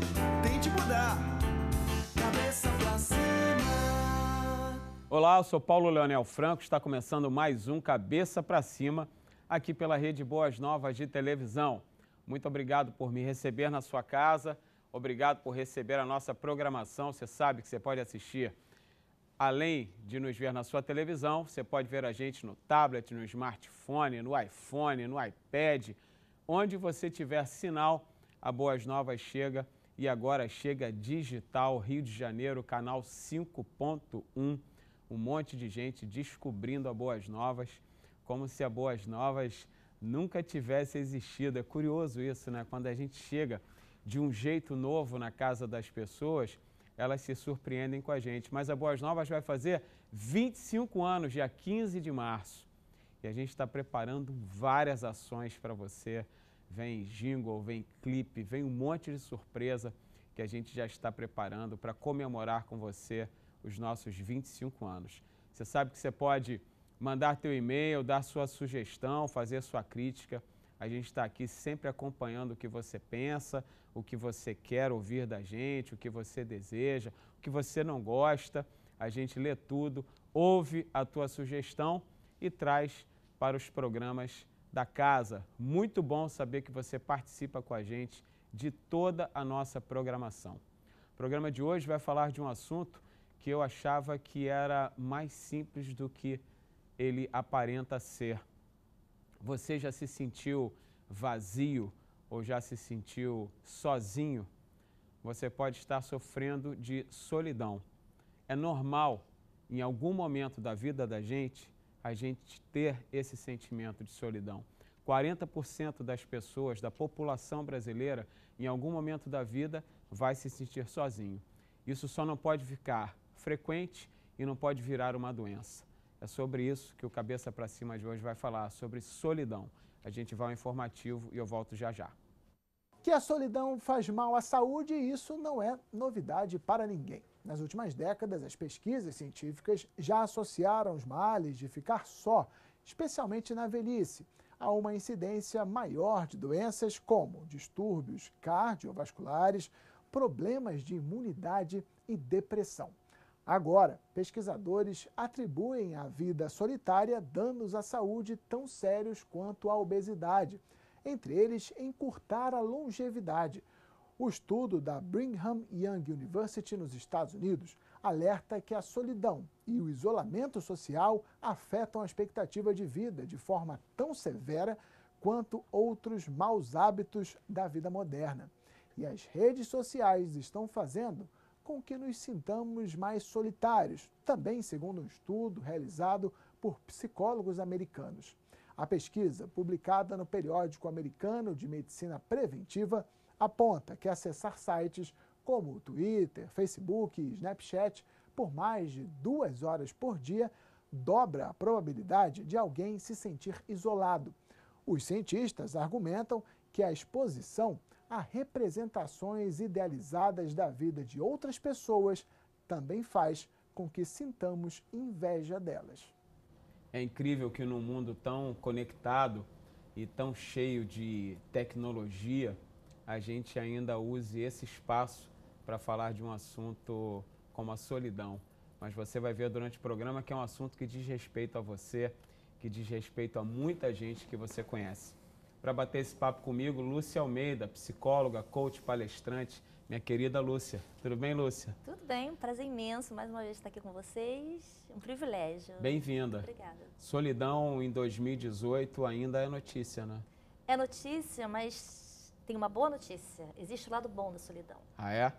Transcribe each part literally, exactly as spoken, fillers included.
tente mudar. Cabeça pra cima. Olá, eu sou Paulo Leonel Franco, está começando mais um Cabeça pra Cima, aqui pela Rede Boas Novas de televisão. Muito obrigado por me receber na sua casa, obrigado por receber a nossa programação. Você sabe que você pode assistir, além de nos ver na sua televisão, você pode ver a gente no tablet, no smartphone, no iPhone, no iPad, onde você tiver sinal, a Boas Novas chega. E agora chega digital, Rio de Janeiro, canal cinco ponto um. Um monte de gente descobrindo a Boas Novas, como se a Boas Novas nunca tivesse existido. É curioso isso, né? Quando a gente chega de um jeito novo na casa das pessoas, elas se surpreendem com a gente. Mas a Boas Novas vai fazer vinte e cinco anos, dia quinze de março. E a gente está preparando várias ações para você. Vem jingle, vem clipe, vem um monte de surpresa que a gente já está preparando para comemorar com você os nossos vinte e cinco anos. Você sabe que você pode mandar teu e-mail, dar sua sugestão, fazer sua crítica. A gente está aqui sempre acompanhando o que você pensa, o que você quer ouvir da gente, o que você deseja, o que você não gosta. A gente lê tudo, ouve a tua sugestão e traz para os programas da casa. Muito bom saber que você participa com a gente de toda a nossa programação. O programa de hoje vai falar de um assunto que eu achava que era mais simples do que ele aparenta ser. Você já se sentiu vazio ou já se sentiu sozinho? Você pode estar sofrendo de solidão. É normal, em algum momento da vida da gente, a gente ter esse sentimento de solidão. quarenta por cento das pessoas, da população brasileira, em algum momento da vida, vai se sentir sozinho. Isso só não pode ficar frequente e não pode virar uma doença. É sobre isso que o Cabeça pra Cima de hoje vai falar, sobre solidão. A gente vai ao informativo e eu volto já já. Que a solidão faz mal à saúde, isso não é novidade para ninguém. Nas últimas décadas, as pesquisas científicas já associaram os males de ficar só, especialmente na velhice, a uma incidência maior de doenças como distúrbios cardiovasculares, problemas de imunidade e depressão. Agora, pesquisadores atribuem à vida solitária danos à saúde tão sérios quanto a obesidade, entre eles encurtar a longevidade. O estudo da Brigham Young University nos Estados Unidos alerta que a solidão e o isolamento social afetam a expectativa de vida de forma tão severa quanto outros maus hábitos da vida moderna. E as redes sociais estão fazendo com que nos sintamos mais solitários, também segundo um estudo realizado por psicólogos americanos. A pesquisa, publicada no periódico americano de medicina preventiva, aponta que acessar sites como o Twitter, Facebook e Snapchat por mais de duas horas por dia dobra a probabilidade de alguém se sentir isolado. Os cientistas argumentam que a exposição a representações idealizadas da vida de outras pessoas também faz com que sintamos inveja delas. É incrível que num mundo tão conectado e tão cheio de tecnologia, a gente ainda use esse espaço para falar de um assunto como a solidão. Mas você vai ver durante o programa que é um assunto que diz respeito a você, que diz respeito a muita gente que você conhece. Para bater esse papo comigo, Lúcia Almeida, psicóloga, coach, palestrante. Minha querida Lúcia. Tudo bem, Lúcia? Tudo bem, um prazer imenso mais uma vez estar aqui com vocês. Um privilégio. Bem-vinda. Obrigada. Solidão em dois mil e dezoito ainda é notícia, né? É notícia, mas tem uma boa notícia. Existe o lado bom da solidão. Ah, é?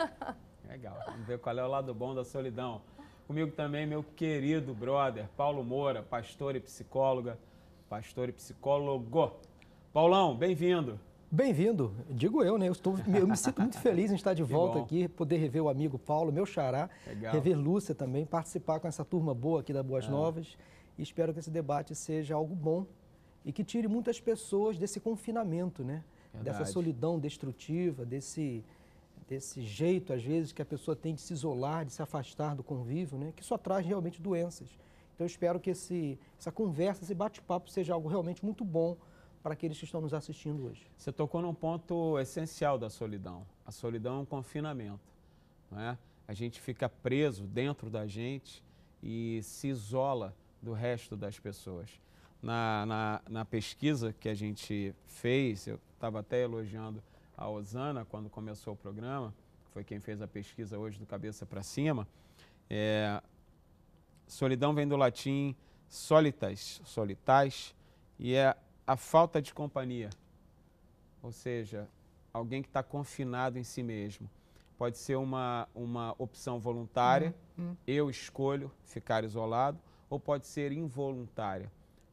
Legal. Vamos ver qual é o lado bom da solidão. Comigo também meu querido brother, Paulo Moura, pastor e psicóloga. Pastor e psicólogo. Paulão, bem-vindo. Bem-vindo, digo eu, né? Eu, estou, eu me sinto muito feliz em estar de volta bom. aqui, poder rever o amigo Paulo, meu xará, Legal. rever Lúcia também, participar com essa turma boa aqui da Boas É. Novas. E espero que esse debate seja algo bom e que tire muitas pessoas desse confinamento, né? Verdade. Dessa solidão destrutiva, desse, desse jeito, às vezes, que a pessoa tem de se isolar, de se afastar do convívio, né? Que só traz realmente doenças. Então, eu espero que esse, essa conversa, esse bate-papo seja algo realmente muito bom para aqueles que estão nos assistindo hoje. Você tocou num ponto essencial da solidão. A solidão é um confinamento, não é? A gente fica preso dentro da gente e se isola do resto das pessoas. Na, na, na pesquisa que a gente fez, eu estava até elogiando a Osana quando começou o programa, que foi quem fez a pesquisa hoje do Cabeça para Cima. É, solidão vem do latim solitas, solitais, e é a falta de companhia, ou seja, alguém que está confinado em si mesmo. Pode ser uma, uma opção voluntária, uhum. Uhum. Eu escolho ficar isolado, ou pode ser involuntária,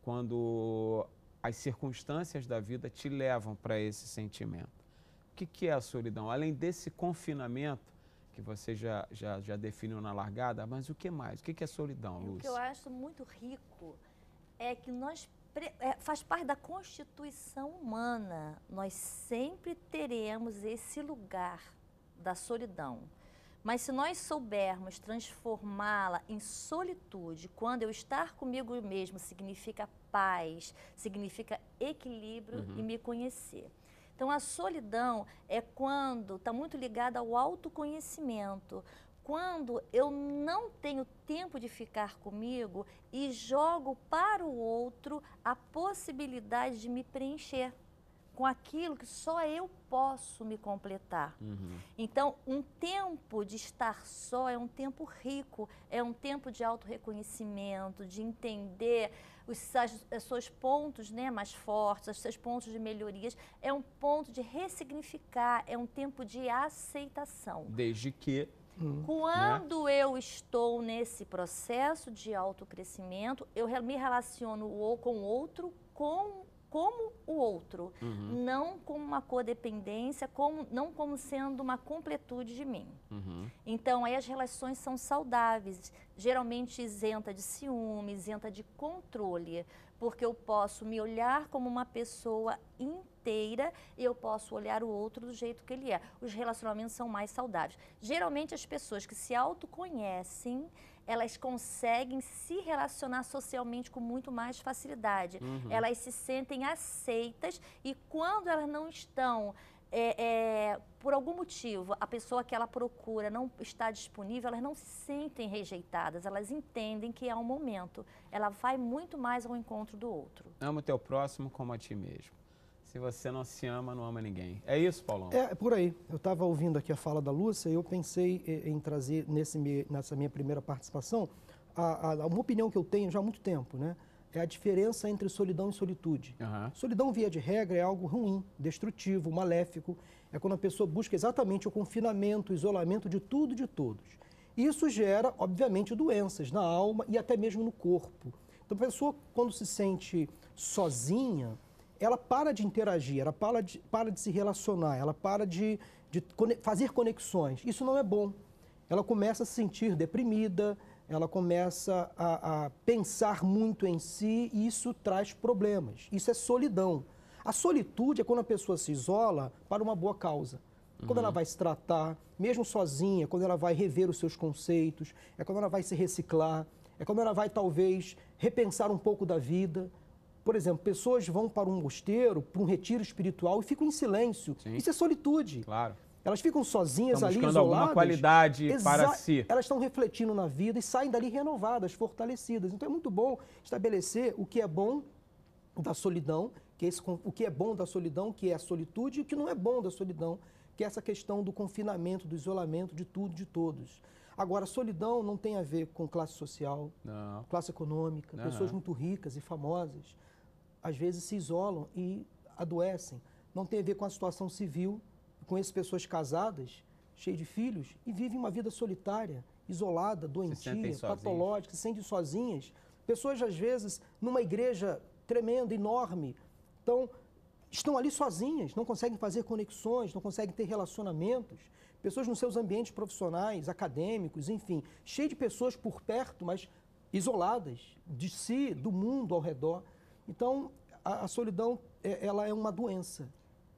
quando as circunstâncias da vida te levam para esse sentimento. O que, que é a solidão? Além desse confinamento, que você já, já, já definiu na largada, mas o que mais? O que, que é solidão, Lúcia? O que eu acho muito rico é que nós É, faz parte da constituição humana. Nós sempre teremos esse lugar da solidão. Mas se nós soubermos transformá-la em solitude, quando eu estar comigo mesmo significa paz, significa equilíbrio uhum. e me conhecer. Então a solidão é quando está muito ligada ao autoconhecimento. Quando eu não tenho tempo de ficar comigo e jogo para o outro a possibilidade de me preencher com aquilo que só eu posso me completar. Uhum. Então, um tempo de estar só é um tempo rico, é um tempo de autorreconhecimento, de entender os os seus pontos, né, mais fortes, os seus pontos de melhorias. É um ponto de ressignificar, é um tempo de aceitação. Desde que... Hum, Quando né? eu estou nesse processo de autocrescimento, eu me relaciono com o outro com, como o outro, uhum. não como uma codependência, como, não como sendo uma completude de mim. Uhum. Então, aí as relações são saudáveis, geralmente isenta de ciúme, isenta de controle, porque eu posso me olhar como uma pessoa inteira e eu posso olhar o outro do jeito que ele é. Os relacionamentos são mais saudáveis. Geralmente as pessoas que se autoconhecem, elas conseguem se relacionar socialmente com muito mais facilidade. Uhum. Elas se sentem aceitas e quando elas não estão... É, é, por algum motivo, a pessoa que ela procura não está disponível, elas não se sentem rejeitadas, elas entendem que é um momento. Ela vai muito mais ao encontro do outro. Ama o teu próximo como a ti mesmo. Se você não se ama, não ama ninguém. É isso, Paulão? É, é por aí. Eu estava ouvindo aqui a fala da Lúcia e eu pensei em trazer nesse, nessa minha primeira participação a, a, uma opinião que eu tenho já há muito tempo, né? É a diferença entre solidão e solitude. Uhum. Solidão, via de regra, é algo ruim, destrutivo, maléfico. É quando a pessoa busca exatamente o confinamento, o isolamento de tudo e de todos. Isso gera, obviamente, doenças na alma e até mesmo no corpo. Então, a pessoa, quando se sente sozinha, ela para de interagir, ela para de, para de se relacionar, ela para de, de fazer conexões. Isso não é bom. Ela começa a se sentir deprimida, ela começa a, a pensar muito em si e isso traz problemas. Isso é solidão. A solitude é quando a pessoa se isola para uma boa causa. Uhum. Quando ela vai se tratar, mesmo sozinha, quando ela vai rever os seus conceitos, é quando ela vai se reciclar, é quando ela vai talvez repensar um pouco da vida. Por exemplo, pessoas vão para um mosteiro, para um retiro espiritual e ficam em silêncio. Sim. Isso é solitude. Claro. Elas ficam sozinhas estão ali, buscando isoladas. Alguma qualidade para si. Elas estão refletindo na vida e saem dali renovadas, fortalecidas. Então é muito bom estabelecer o que é bom da solidão, que é esse, o que é bom da solidão, que é a solitude, e o que não é bom da solidão, que é essa questão do confinamento, do isolamento de tudo, de todos. Agora, solidão não tem a ver com classe social, não. classe econômica, não. Pessoas muito ricas e famosas, às vezes se isolam e adoecem. Não tem a ver com a situação civil, conheço pessoas casadas, cheias de filhos, e vivem uma vida solitária, isolada, doentia, patológica, se sentem sozinhas. Pessoas, às vezes, numa igreja tremenda, enorme, então, estão ali sozinhas, não conseguem fazer conexões, não conseguem ter relacionamentos. Pessoas nos seus ambientes profissionais, acadêmicos, enfim, cheias de pessoas por perto, mas isoladas de si, do mundo ao redor. Então, a, a solidão, é, ela é uma doença.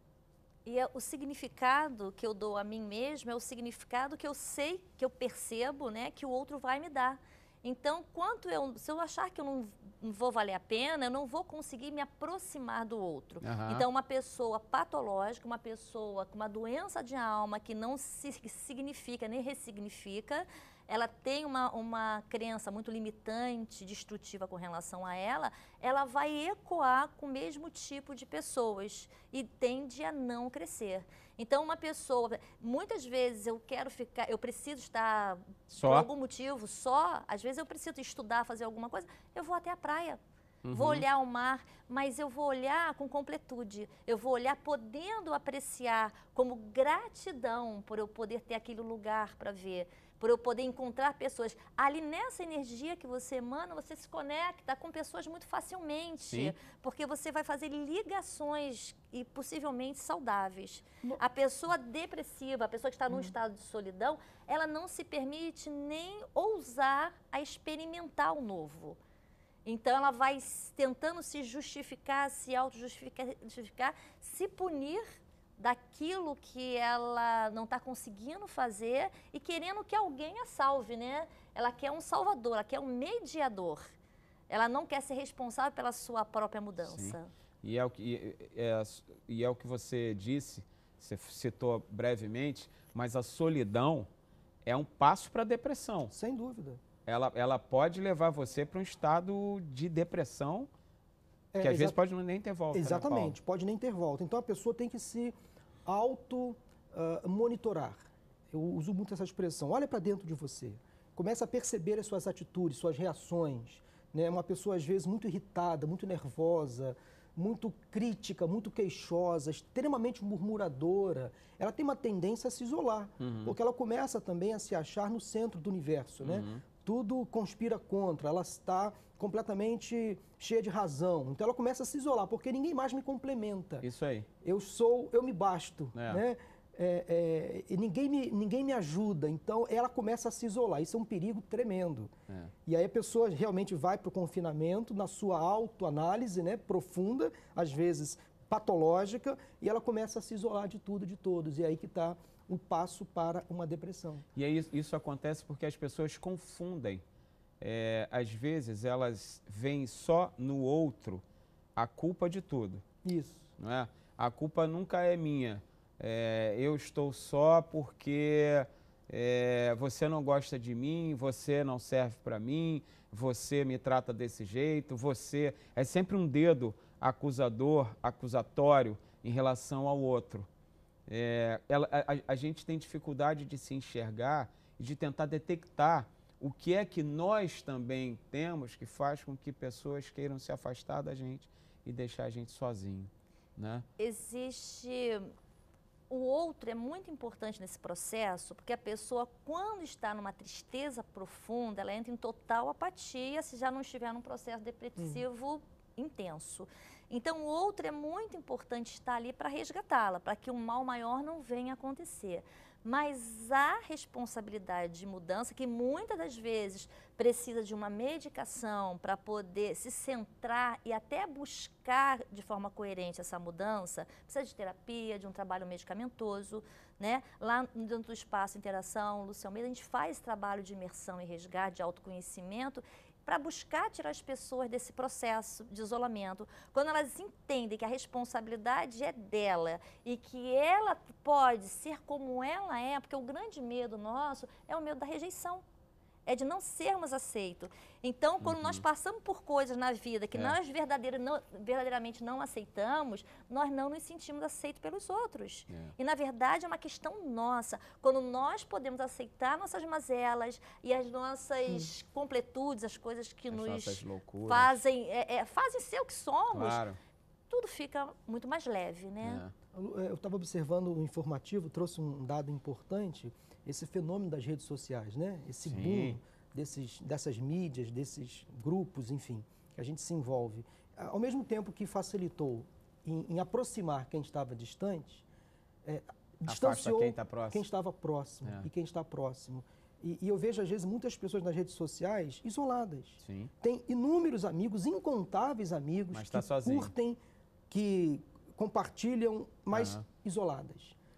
E o significado que eu dou a mim mesma é o significado que eu sei, que eu percebo, né, que o outro vai me dar. Então, quanto eu, se eu achar que eu não não vou valer a pena, eu não vou conseguir me aproximar do outro. Aham. Então, uma pessoa patológica, uma pessoa com uma doença de alma que não se significa nem ressignifica, ela tem uma, uma crença muito limitante, destrutiva com relação a ela, ela vai ecoar com o mesmo tipo de pessoas e tende a não crescer. Então, uma pessoa, muitas vezes eu quero ficar, eu preciso estar, Só? por algum motivo, só, às vezes eu preciso estudar, fazer alguma coisa, eu vou até a praia. Uhum. Vou olhar o mar, mas eu vou olhar com completude. Eu vou olhar podendo apreciar como gratidão por eu poder ter aquele lugar para ver, por eu poder encontrar pessoas. Ali nessa energia que você emana, você se conecta com pessoas muito facilmente, Sim. porque você vai fazer ligações e possivelmente saudáveis. A pessoa depressiva, a pessoa que está num estado de solidão, ela não se permite nem ousar a experimentar o novo. Então, ela vai tentando se justificar, se auto-justificar, justificar, se punir daquilo que ela não está conseguindo fazer e querendo que alguém a salve, né? Ela quer um salvador, ela quer um mediador. Ela não quer ser responsável pela sua própria mudança. Sim. E é o que, e é, e é o que você disse, você citou brevemente, mas a solidão é um passo para a depressão. Sem dúvida. Ela, ela pode levar você para um estado de depressão que É, às vezes exa- pode nem ter volta. né, Exatamente, pode nem ter volta. Então a pessoa tem que se auto-monitorar. Eu uso muito essa expressão. Olha para dentro de você. Começa a perceber as suas atitudes, suas reações. Né? Uma pessoa, às vezes, muito irritada, muito nervosa, muito crítica, muito queixosa, extremamente murmuradora, ela tem uma tendência a se isolar, Uhum. porque ela começa também a se achar no centro do universo, né? Uhum. Tudo conspira contra, ela está completamente cheia de razão. Então ela começa a se isolar, porque ninguém mais me complementa. Isso aí. Eu sou, eu me basto, É. né? É, é, e ninguém me, ninguém me ajuda, então ela começa a se isolar. Isso é um perigo tremendo. É. E aí a pessoa realmente vai para o confinamento na sua autoanálise, né, profunda, às vezes patológica, e ela começa a se isolar de tudo, de todos. E aí que está o passo para uma depressão. E aí isso- isso acontece porque as pessoas confundem. É, às vezes elas veem só no outro a culpa de tudo, Isso. não é? A culpa nunca é minha. É, eu estou só porque é, você não gosta de mim, você não serve para mim, você me trata desse jeito, você... É sempre um dedo acusador, acusatório em relação ao outro. É, ela- a, a- a gente tem dificuldade de se enxergar e de tentar detectar o que é que nós também temos que faz com que pessoas queiram se afastar da gente e deixar a gente sozinho, né? Existe... O outro é muito importante nesse processo, porque a pessoa, quando está numa tristeza profunda, ela entra em total apatia se já não estiver num processo depressivo intenso. Então, o outro é muito importante estar ali para resgatá-la, para que um mal maior não venha a acontecer. Mas há responsabilidade de mudança, que muitas das vezes precisa de uma medicação para poder se centrar e até buscar de forma coerente essa mudança. Precisa de terapia, de um trabalho medicamentoso, né? Lá dentro do Espaço Interação, Lúcia Almeida, a gente faz trabalho de imersão e resgate, de autoconhecimento, para buscar tirar as pessoas desse processo de isolamento. Quando elas entendem que a responsabilidade é dela e que ela pode ser como ela é, porque o grande medo nosso é o medo da rejeição, é de não sermos aceitos. Então, quando nós passamos por coisas na vida que É. nós verdadeira, não, verdadeiramente não aceitamos, nós não nos sentimos aceitos pelos outros. É. E, na verdade, é uma questão nossa. Quando nós podemos aceitar nossas mazelas e as nossas completudes, as coisas que As nos nossas loucuras. fazem, é, é, fazem ser o que somos, Claro. tudo fica muito mais leve, né? É. Eu estava observando o informativo, trouxe um dado importante, esse fenômeno das redes sociais, né? Esse Sim. boom desses, dessas mídias, desses grupos, enfim, que a gente se envolve. Ao mesmo tempo que facilitou em, em aproximar quem estava distante, é, distanciou quem tá próximo. quem estava próximo É. e quem está próximo. E, e eu vejo, às vezes, muitas pessoas nas redes sociais isoladas. Sim. Tem inúmeros amigos, incontáveis amigos Mas que tá sozinho. curtem, que compartilham, mas Aham. isoladas.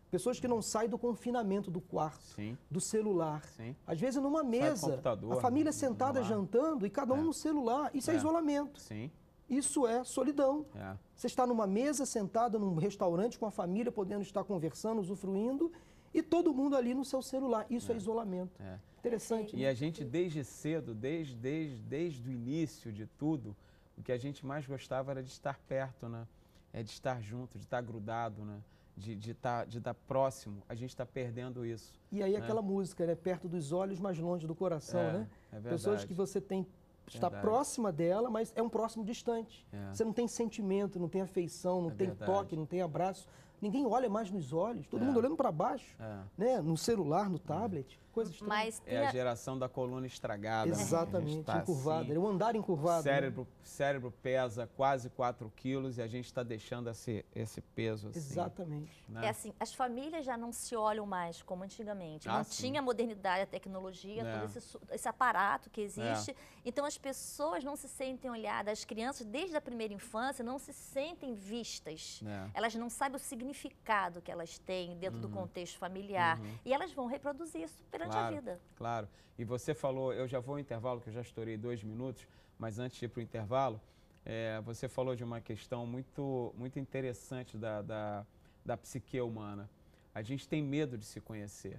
Pessoas que não saem do confinamento do quarto, Sim. do celular. Sim. Às vezes numa mesa, computador, a família no sentada celular. jantando e cada um É. no celular. Isso é, É. isolamento. Sim. Isso é solidão. É. Você está numa mesa, sentado num restaurante com a família, podendo estar conversando, usufruindo, e todo mundo ali no seu celular. Isso é, isolamento. É. Interessante. E né? a gente, desde cedo, desde, desde, desde o início de tudo, o que a gente mais gostava era de estar perto, né? É de estar junto, de estar grudado, né? De, de, estar, de estar próximo. A gente está perdendo isso. E aí né? aquela música, né? Perto dos olhos, mas longe do coração, É, né? é verdade. Pessoas que você tem está Verdade. próxima dela, mas é um próximo distante. É. Você não tem sentimento, não tem afeição, não É tem verdade. toque, não tem abraço. Ninguém olha mais nos olhos, todo É. mundo olhando para baixo, É. né? No celular, no tablet, coisa estranha. Mas É tem a a- geração da coluna estragada. né? A gente Exatamente, tá encurvada. assim, É o andar encurvado. né? cérebro, cérebro pesa quase quatro quilos e a gente está deixando esse, esse peso assim. Exatamente. né? É assim, as famílias já não se olham mais como antigamente. Ah, não sim. tinha a modernidade, a tecnologia, É. todo esse, su- esse aparato que existe. Então as pessoas não se sentem olhadas, as crianças desde a primeira infância não se sentem vistas. É. Elas não sabem o significado que elas têm dentro do contexto familiar. E elas vão reproduzir isso perante Claro, a vida. Claro. E você falou, eu já vou ao intervalo, que eu já estourei dois minutos, mas antes de ir para o intervalo, é, você falou de uma questão muito, muito interessante da, da, da psique humana. A gente tem medo de se conhecer.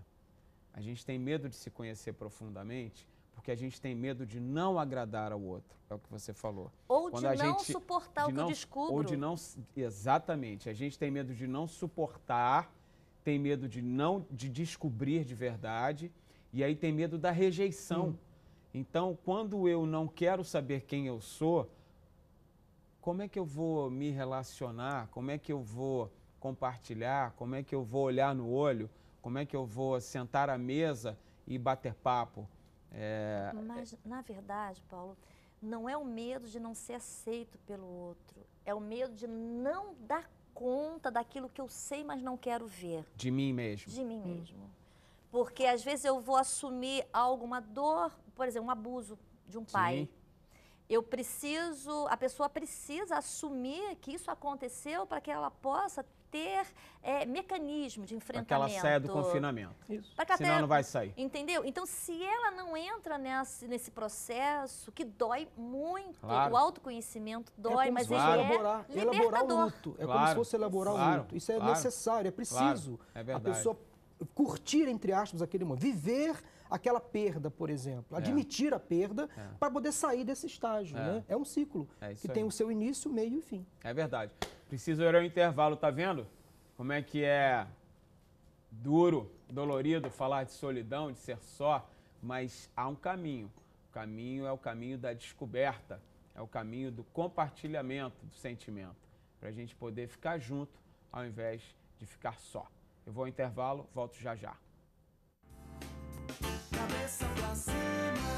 A gente tem medo de se conhecer profundamente porque a gente tem medo de não agradar ao outro. É o que você falou. Ou Quando de a não gente- suportar de o que não- eu descubro. Ou de não. Exatamente. A gente tem medo de não suportar, tem medo de não de descobrir de verdade, e aí tem medo da rejeição. Então, quando eu não quero saber quem eu sou, como é que eu vou me relacionar? Como é que eu vou compartilhar? Como é que eu vou olhar no olho? Como é que eu vou sentar à mesa e bater papo? É, Mas, na verdade, Paulo, não é o medo de não ser aceito pelo outro. É o medo de não dar conta daquilo que eu sei, mas não quero ver. de mim mesmo. De mim mesmo. Porque, às vezes, eu vou assumir alguma dor, por exemplo, um abuso de um pai. Sim. Eu preciso, a pessoa precisa assumir que isso aconteceu para que ela possa ter é, mecanismo de Para que ela enfrentamento. saia do confinamento. Isso. Pra que Senão até- não vai sair. Entendeu? Então, se ela não entra nesse, nesse processo, que dói muito, Claro. o autoconhecimento É dói, como mas se ele fosse é elaborar, elaborar o libertador. luto. É como Claro, se fosse elaborar o claro, luto. Isso é claro, necessário, é preciso. claro, é a verdade. pessoa curtir, entre aspas, aquele momento. Viver aquela perda, por exemplo. Admitir a perda É. para poder sair desse estágio. É. Né? É um ciclo É isso que aí. tem o seu início, meio e fim. É verdade. Preciso ir ao intervalo, tá vendo? Como é que é duro, dolorido falar de solidão, de ser só, mas há um caminho. O caminho é o caminho da descoberta, é o caminho do compartilhamento do sentimento, para a gente poder ficar junto ao invés de ficar só. Eu vou ao intervalo, volto já já. Cabeça pra cima.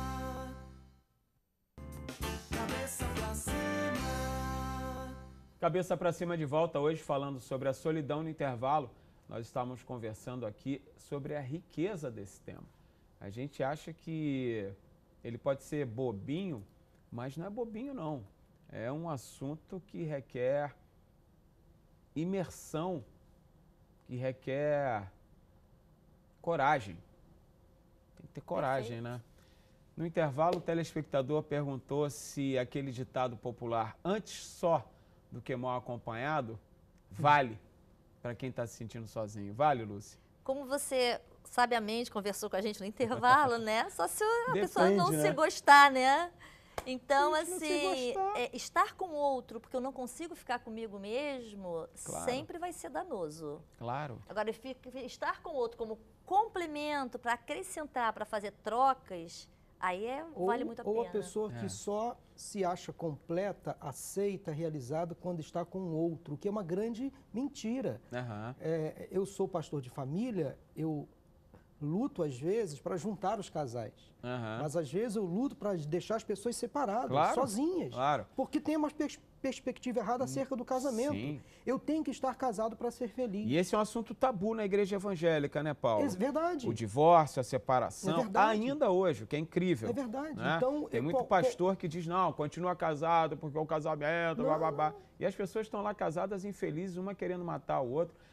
Cabeça pra cima. Cabeça para cima de volta hoje falando sobre a solidão no intervalo. Nós estávamos conversando aqui sobre a riqueza desse tema. A gente acha que ele pode ser bobinho, mas não é bobinho não. É um assunto que requer imersão, que requer coragem. Tem que ter coragem, né? No intervalo, o telespectador perguntou se aquele ditado popular, antes só do que mal acompanhado, vale para quem está se sentindo sozinho. Vale, Lúcia? Como você sabiamente conversou com a gente no intervalo, né? Só se a pessoa Depende, não né? se gostar, né? Então, Gente, não se assim, gostar. é, estar com o outro, porque eu não consigo ficar comigo mesmo, Claro. sempre vai ser danoso. Claro. Agora, fica- estar com o outro como complemento, para acrescentar, para fazer trocas, aí é, Ou, vale muito a ou pena. a pessoa É. que só se acha completa, aceita, realizada quando está com o outro, o que é uma grande mentira. Aham. É, eu sou pastor de família, eu luto às vezes para juntar os casais. Aham. Mas às vezes eu luto para deixar as pessoas separadas, Claro, sozinhas. claro. Porque tem uma pers- perspectiva errada acerca do casamento. Sim. Eu tenho que estar casado para ser feliz. E esse é um assunto tabu na igreja evangélica, né, Paulo? É verdade. O divórcio, a separação, É verdade. ainda hoje, o que é incrível. É verdade. né? Então, Tem eu- muito qual- pastor que diz, não, continua casado porque é o casamento, Não. blá, blá, blá. E as pessoas estão lá casadas infelizes, uma querendo matar o outro.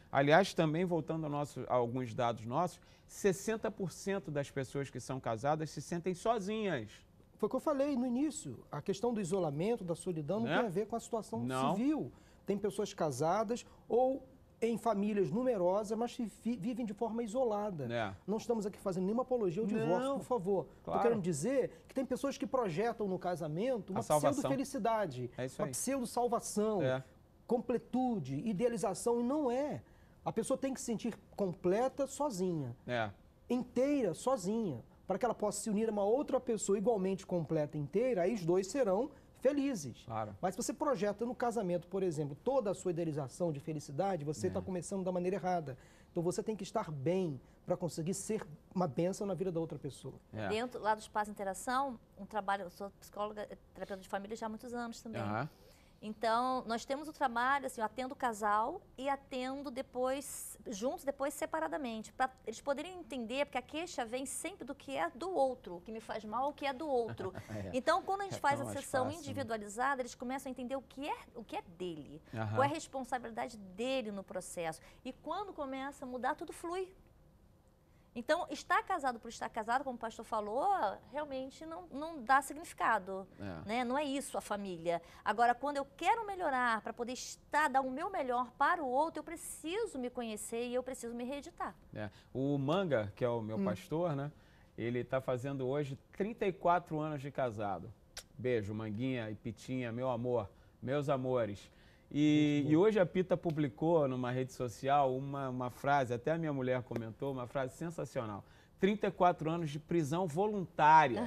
Aliás, também, voltando ao nosso, a alguns dados nossos, sessenta por cento das pessoas que são casadas se sentem sozinhas. Foi o que eu falei no início. A questão do isolamento, da solidão, não Né? tem a ver com a situação Não. civil. Tem pessoas casadas ou em famílias numerosas, mas que vi- vivem de forma isolada. É. Não estamos aqui fazendo nenhuma apologia ao Não. divórcio, por favor. Claro. Estou querendo dizer que tem pessoas que projetam no casamento uma A salvação. pseudo-felicidade, É isso uma aí. pseudo-salvação, É. completude, idealização, e não é. A pessoa tem que se sentir completa sozinha, É. inteira sozinha, para que ela possa se unir a uma outra pessoa igualmente completa, inteira, aí os dois serão felizes. Claro. Mas se você projeta no casamento, por exemplo, toda a sua idealização de felicidade, você está começando da maneira errada. Então você tem que estar bem para conseguir ser uma bênção na vida da outra pessoa. É. Dentro lá do Espaço Interação, um trabalho, eu sou psicóloga, terapeuta de família já há muitos anos também. Aham. Então, nós temos o trabalho, assim, eu atendo o casal e atendo depois, juntos, depois separadamente, para eles poderem entender, porque a queixa vem sempre do que é do outro, o que me faz mal, o que é do outro. É. Então, quando a gente É faz tão a mais sessão fácil, né? individualizada, eles começam a entender o que é, o que é dele, Aham. qual é a responsabilidade dele no processo. E quando começa a mudar, tudo flui. Então, estar casado por estar casado, como o pastor falou, realmente não, não dá significado. É. Né? Não é isso a família. Agora, quando eu quero melhorar para poder estar, dar o meu melhor para o outro, eu preciso me conhecer e eu preciso me reeditar. É. O Manga, que é o meu pastor, né? Ele está fazendo hoje trinta e quatro anos de casado. Beijo, Manguinha e Pitinha, meu amor, meus amores. E, e hoje a Pita publicou numa rede social uma, uma frase, até a minha mulher comentou, uma frase sensacional. trinta e quatro anos de prisão voluntária.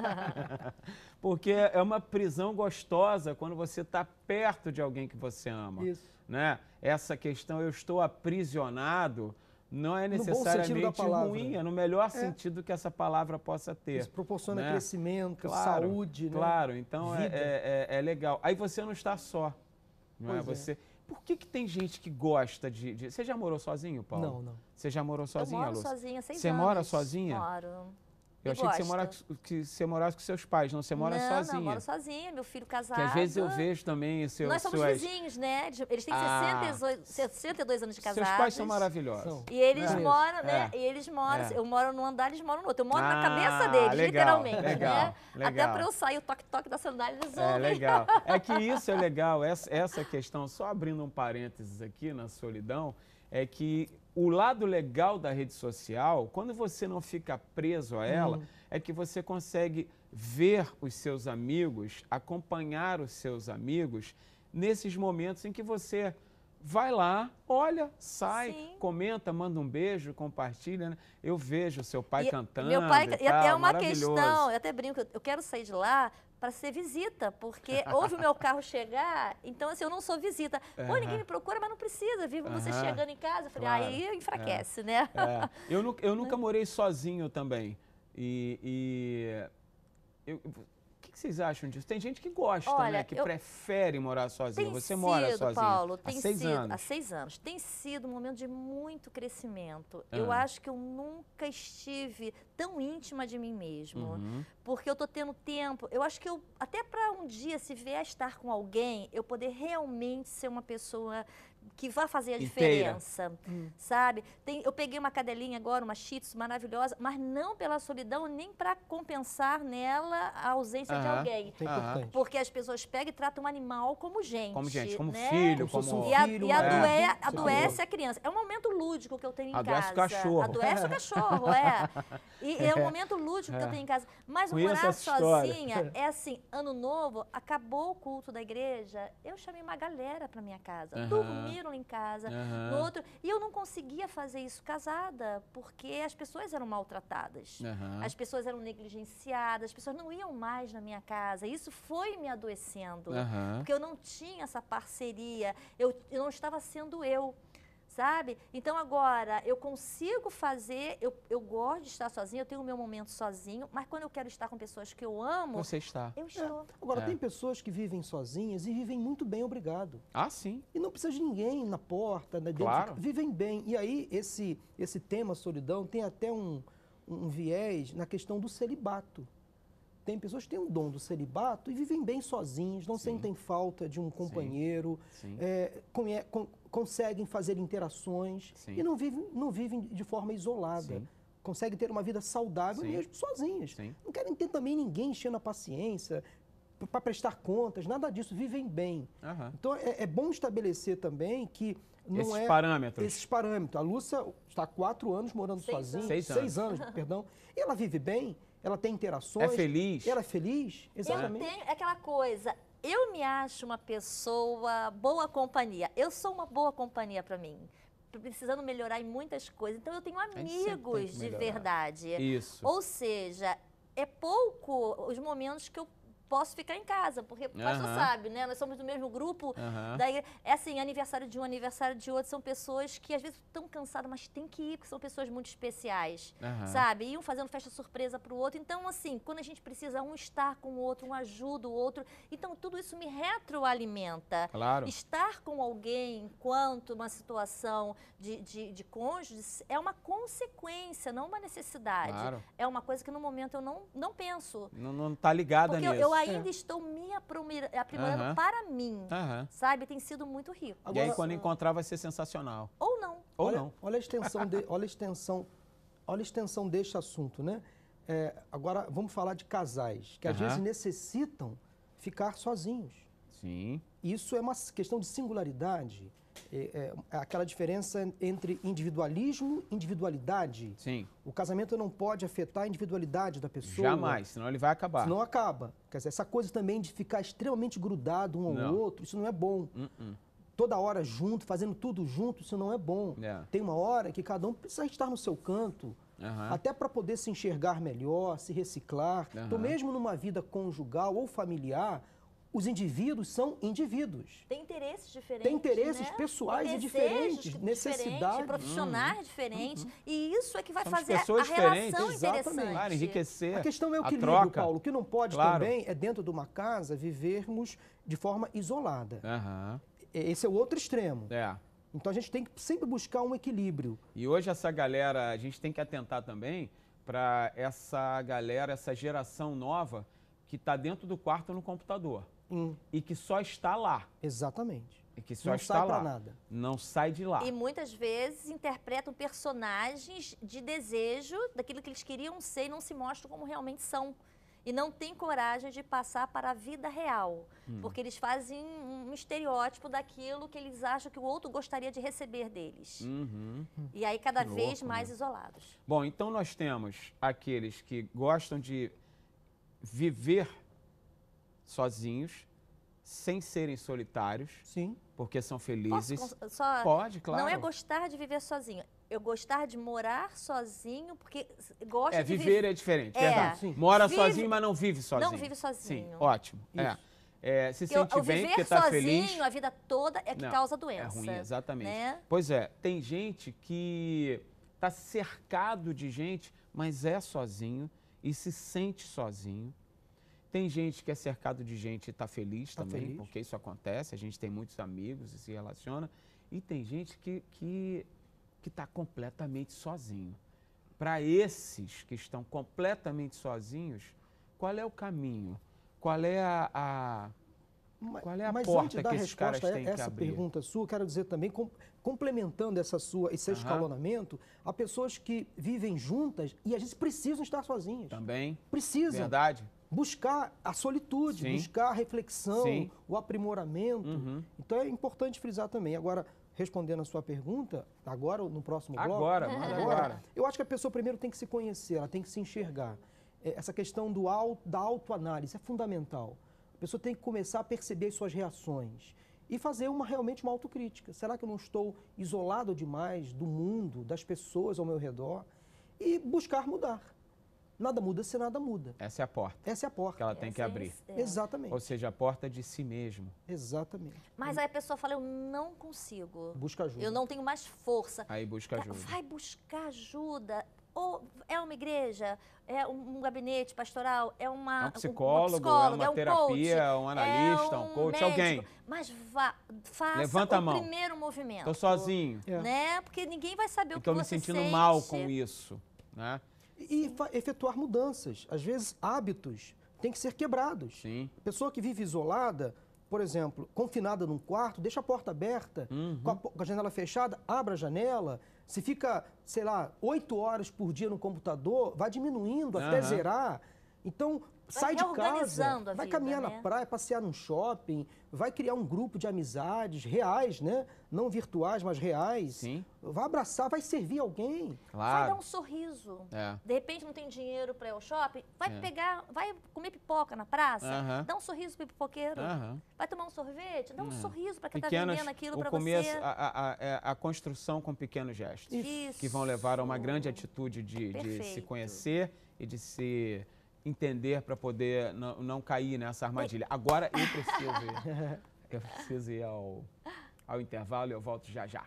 Porque é uma prisão gostosa quando você está perto de alguém que você ama. Isso. Né? Essa questão, eu estou aprisionado, não é No bom necessariamente sentido da palavra. ruim, é no melhor sentido que essa palavra possa ter. Isso proporciona né? crescimento, Claro, saúde, né? Claro, então é, Vida. é, é- é legal. Aí você não está só. Não é? Pois é. Você... Por que, que tem gente que gosta de, de- Você já morou sozinho, Paulo? Não, não. Você já morou sozinha, eu moro Lúcia? sozinha há seis Você anos. mora sozinha? Moro. Eu E achei que você, gosto. mora, que você morasse com seus pais, não, você mora não, sozinha. Não, moro sozinha, meu filho casado. Que às vezes eu vejo também os seus... Nós somos suas... vizinhos, né? Eles têm Ah. sessenta e dois anos de casados. Seus pais são maravilhosos. São. E eles É. moram, né? É. E eles moram, É. eu moro num andar, eles moram no outro. Eu moro Ah, na cabeça deles, legal, literalmente, legal, né? legal. Até para eu sair o toque-toque da sandália, eles É ouvem. legal. É que isso é legal, essa, essa questão, só abrindo um parênteses aqui na solidão, é que o lado legal da rede social, quando você não fica preso a ela, Hum. é que você consegue ver os seus amigos, acompanhar os seus amigos nesses momentos em que você vai lá, olha, sai, Sim. comenta, manda um beijo, compartilha. Né? Eu vejo seu pai E cantando. Meu pai, e e até tal, uma maravilhoso. questão, eu até brinco, eu quero sair de lá para ser visita, porque ouve o meu carro chegar, então assim, eu não sou visita. Pô, Aham. ninguém me procura, mas não precisa, vivo você Aham. chegando em casa. Eu falei, Claro. aí enfraquece, né? É, eu, nu- eu nunca morei sozinho também. E, e eu- o que, que vocês acham disso? Tem gente que gosta, Olha, né? Que eu- prefere morar sozinho. Tem Você sido, mora sozinho Paulo, há tem seis sido, anos. há seis anos. Tem sido um momento de muito crescimento. Eu Ah. acho que eu nunca estive tão íntima de mim mesmo. Uhum. Porque eu tô tendo tempo. Eu acho que eu, até para um dia, se vier a estar com alguém, eu poder realmente ser uma pessoa que vai fazer a Inteira. diferença, sabe? Tem, eu peguei uma cadelinha agora, uma shih tzu maravilhosa, mas não pela solidão, nem para compensar nela a ausência de Aham. alguém. Isso é Aham. importante. Porque as pessoas pegam e tratam o animal como gente. Como gente, como né? filho, Como se fosse como... um E, a, filho, e um adoe, neto, você adoece falou. a criança. É um momento lúdico que eu tenho em Adoece o casa. cachorro. Adoece o cachorro, é. E é um momento lúdico que eu tenho em casa. Mas o Conheço morar essa história. sozinha é assim, ano novo, acabou o culto da igreja, eu chamei uma galera para minha casa. Aham. Dormiram lá em casa. Aham. No outro, e eu não conseguia fazer isso casada, porque as pessoas eram maltratadas. Aham. As pessoas eram negligenciadas, as pessoas não iam mais na minha casa. Isso foi me adoecendo. Aham. Porque eu não tinha essa parceria, eu, eu não estava sendo eu, sabe? Então agora eu consigo fazer, eu, eu gosto de estar sozinha, eu tenho o meu momento sozinho, mas quando eu quero estar com pessoas que eu amo, Você está. eu estou. Agora, É. tem pessoas que vivem sozinhas e vivem muito bem, obrigado. Ah, sim. E não precisa de ninguém na porta, né, dentro Claro. de... vivem bem. E aí, esse, esse tema solidão tem até um, um viés na questão do celibato. Tem pessoas que têm o dom do celibato e vivem bem sozinhas, não Sim. sentem falta de um companheiro, Sim. é, conhe- con- conseguem fazer interações Sim. e não vivem, não vivem de forma isolada. Sim. Conseguem ter uma vida saudável Sim. mesmo sozinhas. Sim. Não querem ter também ninguém enchendo a paciência para prestar contas, nada disso, vivem bem. Aham. Então é, é bom estabelecer também que não Esses é parâmetros. esses parâmetros. A Lúcia está há quatro anos morando Seis sozinha, anos. Seis seis anos, perdão. E ela vive bem, ela tem interações. É feliz. Ela é feliz, Eu exatamente. tenho aquela coisa, eu me acho uma pessoa boa companhia. Eu sou uma boa companhia para mim. Precisando melhorar em muitas coisas. Então eu tenho gente sempre tem amigos que de melhorar. verdade. Isso. Ou seja, é pouco os momentos que eu posso ficar em casa, porque o pastor Aham. sabe, né? Nós somos do mesmo grupo. Aham. Da igre- É assim, aniversário de um, aniversário de outro, são pessoas que às vezes estão cansadas, mas tem que ir, porque são pessoas muito especiais, Aham. sabe? E um fazendo festa surpresa para o outro. Então, assim, quando a gente precisa um estar com o outro, um ajuda o outro, então tudo isso me retroalimenta. Claro. Estar com alguém enquanto uma situação de, de, de cônjuge é uma consequência, não uma necessidade. Claro. É uma coisa que no momento eu não, não penso. Não, não tá ligada Porque eu, nisso. eu ainda estou me apromir- aprimorando Aham. para mim, Aham. sabe? Tem sido muito rico. E aí, Agora- quando encontrar, vai ser sensacional. Ou não. Ou olha, não. Olha a extensão, de- olha a extensão, olha a extensão deste assunto, né? É, agora vamos falar de casais que às Aham. vezes necessitam ficar sozinhos. Sim. Isso é uma questão de singularidade, é, é aquela diferença entre individualismo e individualidade. Sim. O casamento não pode afetar a individualidade da pessoa. Jamais, senão ele vai acabar. Senão acaba. Quer dizer, essa coisa também de ficar extremamente grudado um ao Não. outro, isso não é bom. Uh-uh. Toda hora junto, fazendo tudo junto, isso não é bom. É. Tem uma hora que cada um precisa estar no seu canto, Aham. até para poder se enxergar melhor, se reciclar. Então, Aham. mesmo numa vida conjugal ou familiar, os indivíduos são indivíduos. Tem interesses diferentes. Tem interesses né? pessoais Tem e desejos diferentes, diferentes, necessidades. profissionais diferentes. E isso é que vai Somos fazer a pessoas relação diferentes, interessante. exatamente. Claro, enriquecer. A questão é o a equilíbrio, troca. Paulo. O que não pode Claro. também é, dentro de uma casa, vivermos de forma isolada. Aham. Esse é o outro extremo. É. Então, a gente tem que sempre buscar um equilíbrio. E hoje essa galera, a gente tem que atentar também para essa galera, essa geração nova que está dentro do quarto no computador Hum, e que só está lá. exatamente. E que só Não está sai lá. pra nada. Não sai de lá. E muitas vezes interpretam personagens de desejo daquilo que eles queriam ser e não se mostram como realmente são. E não têm coragem de passar para a vida real. Hum. Porque eles fazem um estereótipo daquilo que eles acham que o outro gostaria de receber deles. Uhum. E aí cada Que vez louco, mais né? isolados. Bom, então nós temos aqueles que gostam de viver sozinhos, sem serem solitários, Sim. porque são Posso felizes. cons- só Pode, claro. Não é gostar de viver sozinho. Eu gostar de morar sozinho, porque gosto É, de viver é diferente, É. verdade. Sim. Mora Vive- sozinho, mas não vive sozinho. Não vive sozinho. Sim, ótimo. É. Isso. É, se Porque o- sente o bem, viver porque está sozinho feliz. a vida toda é que Não, causa É doença. ruim, exatamente. né? Pois é, tem gente que está cercado de gente, mas é sozinho e se sente sozinho. Tem gente que é cercado de gente e está feliz Tá também, feliz. porque isso acontece, a gente tem muitos amigos e se relaciona. E tem gente que que que está completamente sozinho. Para esses que estão completamente sozinhos, qual é o caminho? Qual é a, a Ma- Qual é a Mas porta antes da que esses caras resposta têm a que essa abrir? pergunta sua, quero dizer também, com- complementando essa sua, esse seu Aham. escalonamento, há pessoas que vivem juntas e às vezes precisam estar sozinhas. também? Precisam Verdade? buscar a solitude, Sim. buscar a reflexão, Sim. o aprimoramento. Uhum. Então é importante frisar também. Agora, respondendo a sua pergunta, agora ou no próximo bloco? Agora, manda agora. Eu acho que a pessoa primeiro tem que se conhecer, ela tem que se enxergar. É, Essa questão do au- da autoanálise é fundamental. A pessoa tem que começar a perceber as suas reações e fazer uma, realmente uma autocrítica. Será que eu não estou isolado demais do mundo, das pessoas ao meu redor? E buscar mudar. Nada muda se nada muda. Essa é a porta Essa é a que porta. ela tem que Essa é abrir. a- é. Exatamente. Ou seja, a porta de si mesmo. Exatamente. Mas aí a pessoa fala, eu não consigo. Busca ajuda. Eu não tenho mais força. Aí busca ajuda. Vai buscar ajuda. Ou é uma igreja, é um, um gabinete pastoral, é uma É um psicólogo, é uma um terapia, coach, é um analista, é um coach, médico. alguém. Mas vá, faça Levanta a o mão. primeiro movimento. Estou sozinho. É. Né? Porque ninguém vai saber o que Estou me você sentindo sente. mal com isso. Né? E fa- efetuar mudanças. Às vezes, hábitos têm que ser quebrados. Sim. A pessoa que vive isolada, por exemplo, confinada num quarto, deixa a porta aberta, Uhum. com, a, po- com a janela fechada, abre a janela. Se fica, sei lá, oito horas por dia no computador, vai diminuindo até Aham. zerar. Então, sai de casa, reorganizando a vai vida, caminhar né? na praia, passear num shopping, vai criar um grupo de amizades reais, né? Não virtuais, mas reais. Sim. Vai abraçar, vai servir alguém. Vai Claro. dar um sorriso. É. De repente não tem dinheiro para ir ao shopping, vai É. pegar, vai comer pipoca na praça, Aham. dá um sorriso pro pipoqueiro. Aham. Vai tomar um sorvete, dá um É. sorriso para quem tá Pequenas, vendendo aquilo o para começo, você. A, a, a, é a construção com pequenos gestos. Isso. Que vão levar a uma grande atitude de, de se Perfeito. conhecer e de se entender para poder não, não cair nessa armadilha. Agora eu preciso ir, eu preciso ir ao, ao intervalo e eu volto já já.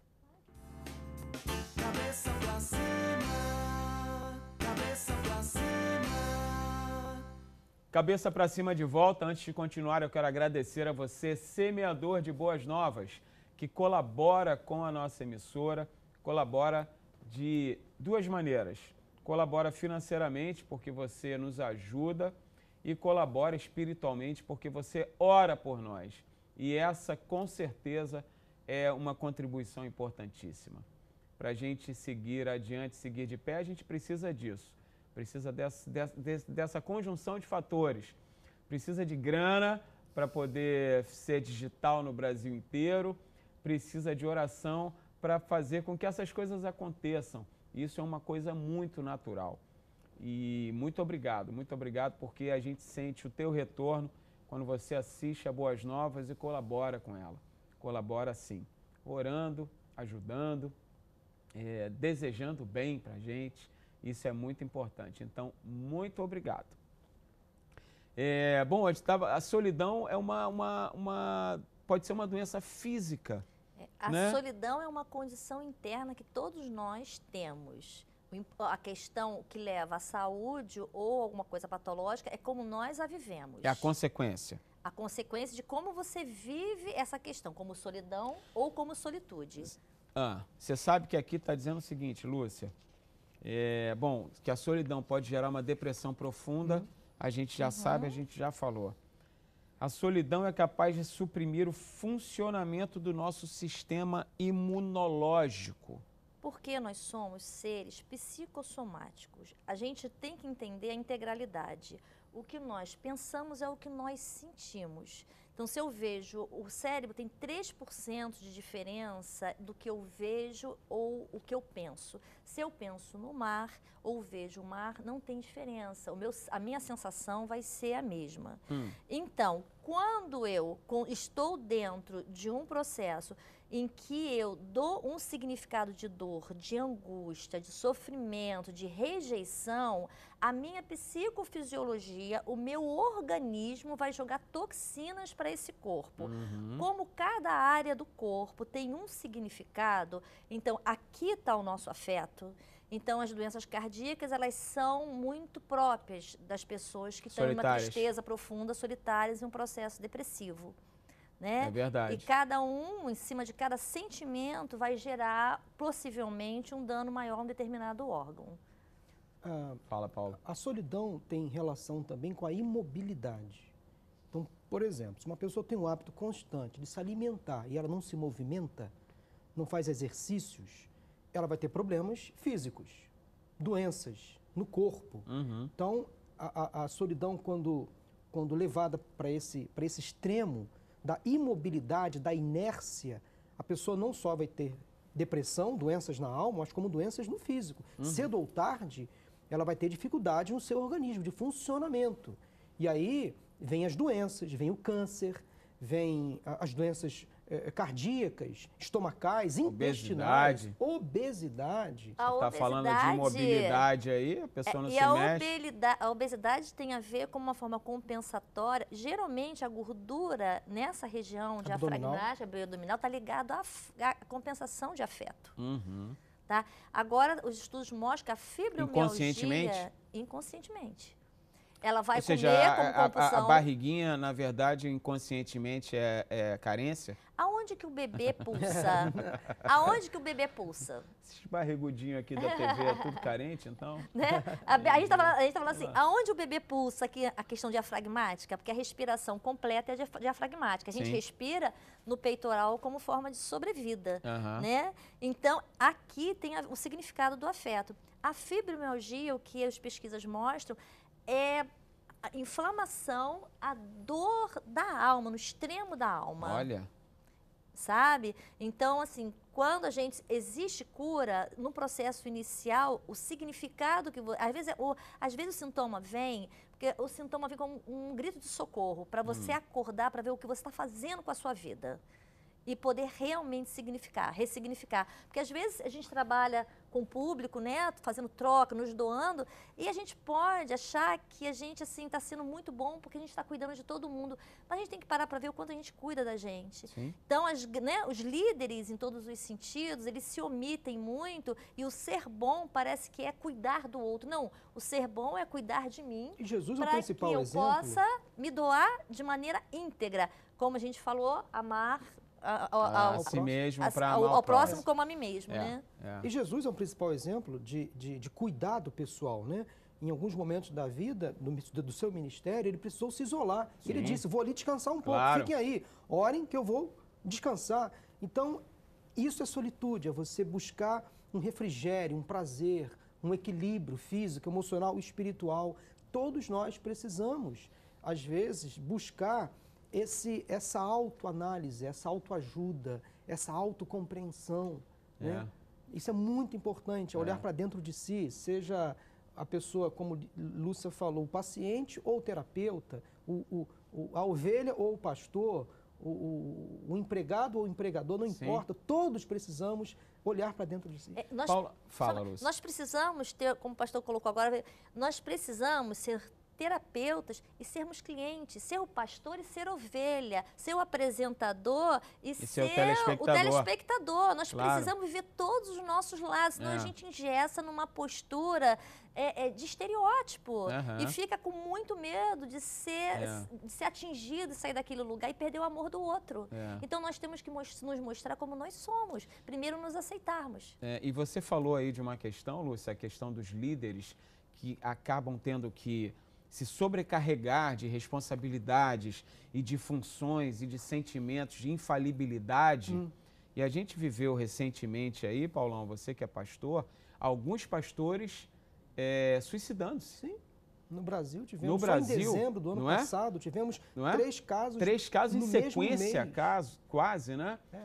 Cabeça pra cima, cabeça pra cima. Cabeça para cima de volta. Antes de continuar, eu quero agradecer a você, semeador de boas novas, que colabora com a nossa emissora, colabora de duas maneiras. Colabora financeiramente, porque você nos ajuda, e colabora espiritualmente, porque você ora por nós. E essa, com certeza, é uma contribuição importantíssima. Para a gente seguir adiante, seguir de pé, a gente precisa disso. Precisa dessa, dessa, dessa conjunção de fatores. Precisa de grana para poder ser digital no Brasil inteiro. Precisa de oração para fazer com que essas coisas aconteçam. Isso é uma coisa muito natural. E muito obrigado, muito obrigado, porque a gente sente o teu retorno quando você assiste a Boas Novas e colabora com ela. Colabora sim, orando, ajudando, é, desejando bem para a gente. Isso é muito importante. Então, muito obrigado. É, bom, a, gente tava, a solidão é uma, uma, uma, pode ser uma doença física. A né? solidão é uma condição interna que todos nós temos. O imp- A questão que leva à saúde ou alguma coisa patológica é como nós a vivemos. É a consequência. A consequência de como você vive essa questão, como solidão ou como solitude. Ah, você sabe que aqui está dizendo o seguinte, Lúcia. É, bom, que a solidão pode gerar uma depressão profunda, a gente já sabe, a gente já falou. A solidão é capaz de suprimir o funcionamento do nosso sistema imunológico. Porque nós somos seres psicossomáticos. A gente tem que entender a integralidade. O que nós pensamos é o que nós sentimos. Então, se eu vejo, o cérebro tem três por cento de diferença do que eu vejo ou o que eu penso. Se eu penso no mar ou vejo o mar, não tem diferença. O meu, a minha sensação vai ser a mesma. Hum. Então, quando eu com- estou dentro de um processo em que eu dou um significado de dor, de angústia, de sofrimento, de rejeição, a minha psicofisiologia, o meu organismo vai jogar toxinas para esse corpo. Uhum. Como cada área do corpo tem um significado, então aqui está o nosso afeto. Então, as doenças cardíacas, elas são muito próprias das pessoas que estão em uma Solitárias. tristeza profunda, solitárias, em um processo depressivo. Né? É verdade. E cada um, em cima de cada sentimento, vai gerar, possivelmente, um dano maior a um determinado órgão. Ah, Fala, Paulo. a solidão tem relação também com a imobilidade. Então, por exemplo, se uma pessoa tem um hábito constante de se alimentar e ela não se movimenta, não faz exercícios, ela vai ter problemas físicos, doenças no corpo. Uhum. Então, a, a- a solidão, quando, quando levada para esse, para esse extremo da imobilidade, da inércia, a pessoa não só vai ter depressão, doenças na alma, mas como doenças no físico. Cedo ou tarde, ela vai ter dificuldade no seu organismo, de funcionamento. E aí vem as doenças, vem o câncer, vem a- as doenças eh, cardíacas, estomacais, intestinais, Obesidade. obesidade. A Tá falando de obesidade- mobilidade aí, a pessoa não É, se e a, mexe. obelida- a obesidade tem a ver com uma forma compensatória. Geralmente, a gordura nessa região Abdominal. diafragmática, abdominal, está ligada à, f- à compensação de afeto. Uhum. Tá? Agora, os estudos mostram que a fibromialgia... Inconscientemente? Inconscientemente. Ela vai Ou seja, comer a, como a- a- compulsão. a barriguinha, na verdade, inconscientemente é, é carência? Aonde aonde que o bebê pulsa? Aonde que o bebê pulsa? Esses barrigudinhos aqui da T V é tudo carente, então? Né? A, a gente está falando, tá falando assim, aonde o bebê pulsa, aqui a questão diafragmática, porque a respiração completa é diaf- diafragmática. A gente Sim. respira no peitoral como forma de sobrevida, Aham. né? Então, aqui tem a- o significado do afeto. A fibromialgia, o que as pesquisas mostram, é a inflamação, a dor da alma, no extremo da alma. Olha, Sabe? Então, assim, quando a gente existe cura, no processo inicial, o significado que vo- às vezes é- o, às vezes o sintoma vem, porque o sintoma vem como um, um grito de socorro para você acordar, para ver o que você está fazendo com a sua vida e poder realmente significar, ressignificar. Porque às vezes a gente trabalha com o público, né, fazendo troca, nos doando, e a gente pode achar que a gente assim está sendo muito bom porque a gente está cuidando de todo mundo. Mas a gente tem que parar para ver o quanto a gente cuida da gente. sim. Então, as, né, os líderes, em todos os sentidos, eles se omitem muito e o ser bom parece que é cuidar do outro. Não, o ser bom é cuidar de mim E Jesus é o para que principal eu exemplo. possa me doar de maneira íntegra. Como a gente falou, amar a- a- A ao, si mesmo a- para ao- amar ao o próximo como a mim mesmo, É, né? é. E Jesus é um principal exemplo de, de, de cuidado pessoal, né? Em alguns momentos da vida, do, do seu ministério, ele precisou se isolar. Ele Sim. disse, vou ali descansar um pouco, Claro. fiquem aí, orem que eu vou descansar. Então, isso é solitude, é você buscar um refrigério, um prazer, um equilíbrio físico, emocional, espiritual. Todos nós precisamos, às vezes, buscar esse, essa autoanálise, essa autoajuda, essa autocompreensão, né? Isso é muito importante, é olhar É. para dentro de si, seja a pessoa, como Lúcia falou, o paciente ou o terapeuta, o, o, o- a ovelha ou o pastor, o, o- o empregado ou o empregador, não Sim. importa, todos precisamos olhar para dentro de si. É, nós, Paula, fala, só- Lúcia. Nós precisamos ter, como o pastor colocou agora, nós precisamos ser terapeutas e sermos clientes, ser o pastor e ser ovelha, ser o apresentador e, ser o ser telespectador. o telespectador. Nós Claro. precisamos viver todos os nossos lados, senão É. a gente engessa numa postura é, é, de estereótipo Aham. e fica com muito medo de ser, É. de ser atingido, sair daquele lugar e perder o amor do outro. É. Então nós temos que mos- nos mostrar como nós somos, primeiro nos aceitarmos. É, e você falou aí de uma questão, Lúcia, a questão dos líderes que acabam tendo que se sobrecarregar de responsabilidades e de funções e de sentimentos de infalibilidade. Hum. E a gente viveu recentemente aí, Paulão, você que é pastor, alguns pastores é, suicidando-se. Sim. No Brasil, tivemos, No só Brasil, em dezembro do ano não é? passado, tivemos Não é? três casos Três casos em no mesmo sequência, mês. caso, quase, né? É.